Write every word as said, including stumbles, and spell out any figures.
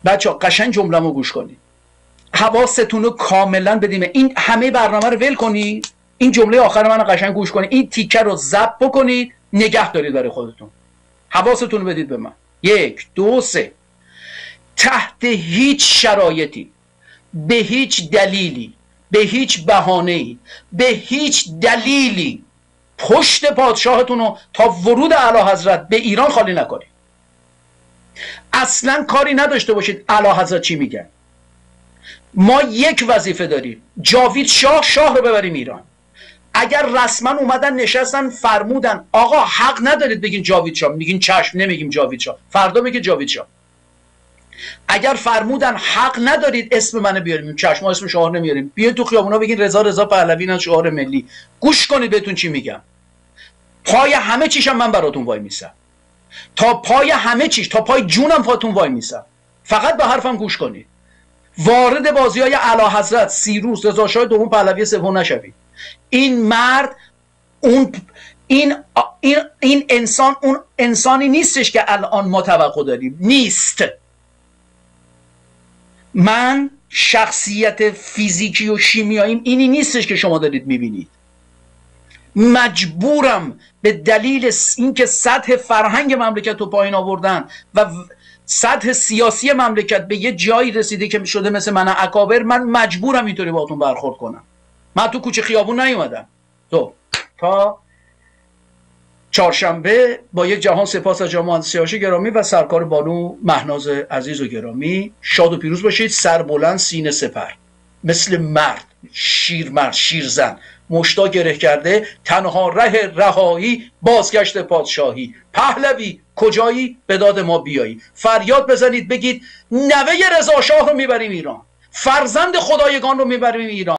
بچه ها قشنگ جمله‌مو گوش کنید، حواستون رو کاملا بدیم. این همه برنامه رو ول کنید، این جمله آخر من رو قشنگ گوش کنید، این تیکه رو ضبط بکنید، نگه دارید برای خودتون. حواستون رو بدید به من. یک دو سه. تحت هیچ شرایطی، به هیچ دلیلی، به هیچ بهانه‌ای، به هیچ دلیلی پشت پادشاهتون رو تا ورود اعلیحضرت به ایران خالی نکنید. اصلا کاری نداشته باشید اعلیحضرت چی میگن. ما یک وظیفه داریم، جاوید شاه شاه رو ببریم ایران. اگر رسما اومدن نشستن فرمودن آقا حق ندارید بگین جاوید شاه، میگین چشم نمیگیم جاوید شاه، فردا میگه جاوید شاه. اگر فرمودن حق ندارید اسم منو بیاریم، چشم ما اسم شاه نمیاریم، بیاید تو خیابونا بگین رضا رضا پهلوی نه شعار ملی. گوش کنید بهتون چی میگم. پای همه چیشم من براتون وای میسم، تا پای همه چیش، تا پای جونم پاتون وای میسم. فقط به حرفم گوش کنید. وارد بازی های اعلیحضرت سیروس رضا شاه دوم پهلوی سوم نشوید. این مرد اون این این این انسان اون انسانی نیستش که الان ما توقع داریم، نیست. من شخصیت فیزیکی و شیمیاییم اینی نیستش که شما دارید میبینید. مجبورم به دلیل اینکه سطح فرهنگ مملکت رو پایین آوردن و سطح سیاسی مملکت به یه جایی رسیده که شده مثل من اکابر، من مجبورم اینطوری باهاتون برخورد کنم. من تو کوچه خیابون نیومدم. تو تا چهارشنبه با یک جهان سپاس از جناب مهندس سیاوش گرامی و سرکار بانو مهناز عزیز و گرامی. شاد و پیروز باشید. سربلند سینه سپر، مثل مرد، شیر مرد، شیر زن، مشتا گره کرده، تنها ره رهایی بازگشت پادشاهی. پهلوی کجایی؟ به داد ما بیایی. فریاد بزنید بگید نوه رضا شاه رو میبریم ایران، فرزند خدایگان رو میبریم ایران.